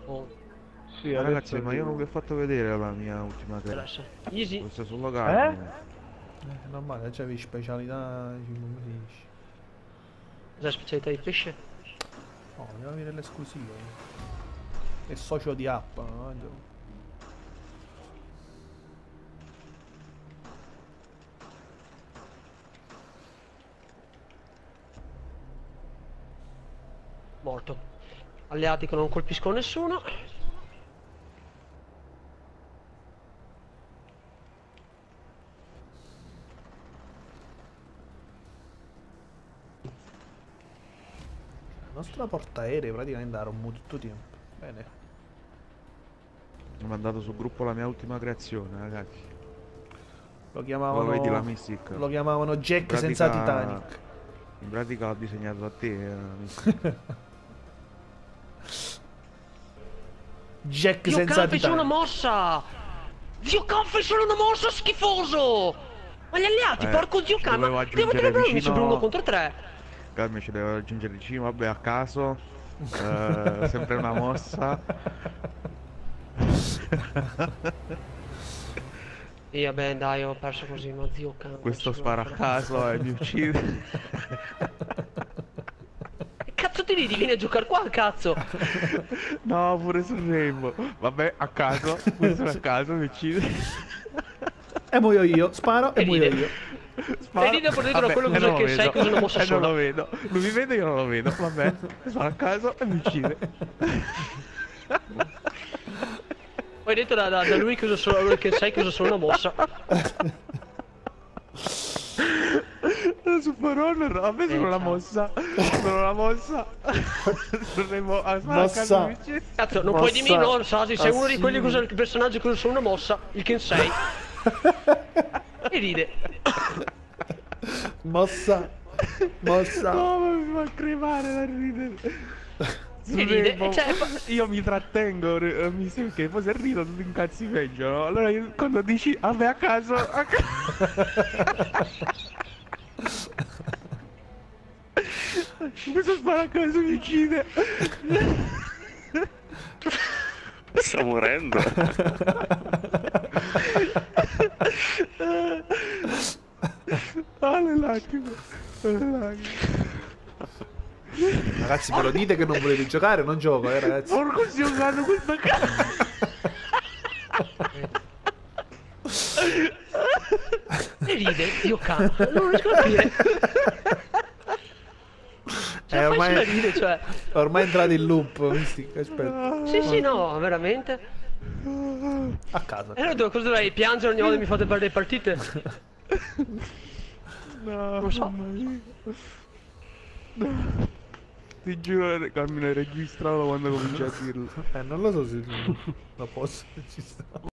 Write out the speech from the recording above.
Oh, Sì, Ma ragazzi, adesso ma io non sì. vi ho fatto vedere la mia ultima adesso. creazione. Easy. Questa solo Eh? carne. Normale, c'avevi specialità, come si dice? Cos'è la specialità di pesce? No, devi avere l'esclusiva. È socio di app, no? Morto. Alleati che non colpiscono nessuno. La nostra portaerei praticamente a rombo tutto tempo. Bene. Ho mandato sul gruppo la mia ultima creazione, ragazzi. Lo Lo vedi la chiamavano. Mystic? Lo chiamavano Jack In senza pratica- Titanic. In pratica ho disegnato a te, la Mystic. Jack Dio senza Can fece una Titanic. mossa! Dio Can fece una mossa schifoso! Ma gli alleati, porco Dio ci Can, ma dovevo devo aggiungere dire invece vicino- per uno contro tre. Calmi, ci devo aggiungere vicino, vabbè, a caso. Sempre una mossa. E vabbè, dai, ho perso così, ma Dio Can. Questo non ce spara a la caso e mi uccide. Che cazzo ti ridi? Vieni a giocare qua, cazzo! No, pure sul Rainbow. Vabbè, a caso, questo a caso mi uccide. E muoio io, sparo e Che muoio ride. io. Sparo. E ride per dietro Vabbè, quello che e usa non il lo Kensei, vedo. che usa una mossa E non sola. lo vedo. Lui mi vede, io non lo vedo. Vabbè, sparo a caso e mi uccide. Poi detto da lui che usa solo il Kensei, che usa solo una mossa. Super Honor, vabbè, sono la ciao. mossa. Sono la mossa. Sul Rainbow, sparo a caso Mossa. mi uccide. Cazzo, non puoi dirmi Mossa no, Sasi, sei uno di quelli che usa assimi. il personaggio che usa solo una mossa, il Kensei. E ride. Mossa. Mossa. No, ma mi fa crepare da ridere. Sul E ride, Rainbow, e cioè, io mi trattengo, mi sembra che poi se rido tu ti incazzi peggio, no? Allora io, quando dici, vabbè, a caso, questo spara a caso mi uccide. Sta morendo. Ah, le lacrime. Le lacrime. Ragazzi, me lo dite che non volete giocare? Non gioco, ragazzi. Porco giocando questa casa. E ride, Dio Can. Non riesco a capire. Cioè, ormai- fai ride, cioè. Ormai è entrato in loop, Mystic, aspetta. Sì, sì, no, veramente. A casa. E allora cosa dovrei piangere ogni volta che mi fate perdere partite? No, Non so. mamma mia. No. Ti giuro, Carmine, registralo quando cominci a dirlo. Non lo so se lo posso, ci sta.